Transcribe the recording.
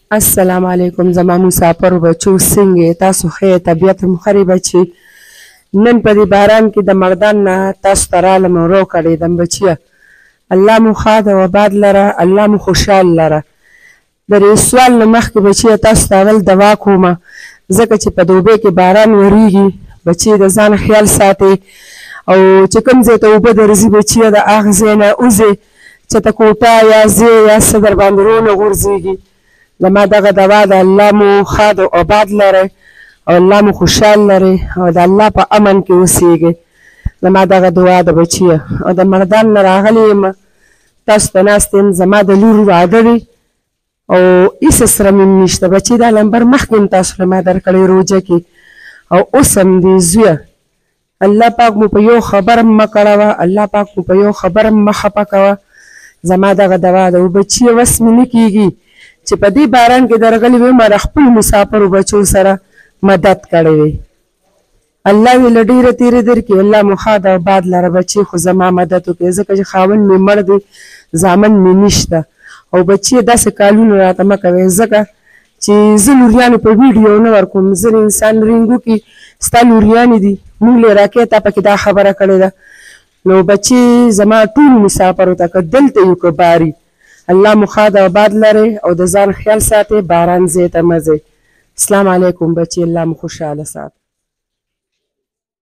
السلام علیکم زما مسافر بچو څنګه تاسو ښه طبیعت مو ښه بچي نن په دې باران کې د مردان نه تاسو ته رالم ورو کړېدم بچیه الله مو ښاد او آباد لره الله مو خوشحال لره د دې سوال نه مخکې بچیه تاسو ته اول دعا کومه ځکه چې په دوبۍ کې باران وریږي بچي د ځان خیال ساتئ او چې کوم ځای ته اوبه درځي بچیه د هغه ځای نه وځئ چې ته کوټه یا ځای یا څه در باندې رونه غورځېږي زما دغه دوا د الله مو ښاد او آباد لرئ او الله مو خوشحال لرئ او د الله په امن کې اوسېږئ زما دغه دعا ده بچیه او د مردان نه راغلی یم تاسو ته ناست یم زما د لور واده دی او هېڅ سره مې نشته بچي دا نمبر مخکې هم تاسو له ما درکړی روژه کې او اوس هم دی زویه الله پاک مو په یو خبر هم مه کړوه الله پاک مو په یو خبر هم مه خفه کوه زما دغه دوا ده او بچیه وس مې نه کېږي چې په دې باران کې درغلي وې ما د خپلو مسافرو بچو سره مدد کړی وی الله یې له ډېره تېرې درکړي الله مو ښاد او باد لره بچي خو زما مدد وکړي ځکه چې خاوند مې مړ دی زامن مې نشته او بچي داسې کالونه راته مه کوئ ځکه چې زه لوریانو په ویډیو نه ورکوم ځینې انسان رینګو کې ستا لوریانې دي موږ له راکې تا پکې دا خبره کړې ده نو بچي زما ټولو مسافرو ته که دلته یو که باري الله مو ښاد او آباد لرئ او د ځان خیال ساتئ باران ځای ته مه ځئ السلام علیکم بچي الله مو خوشحاله ساتئ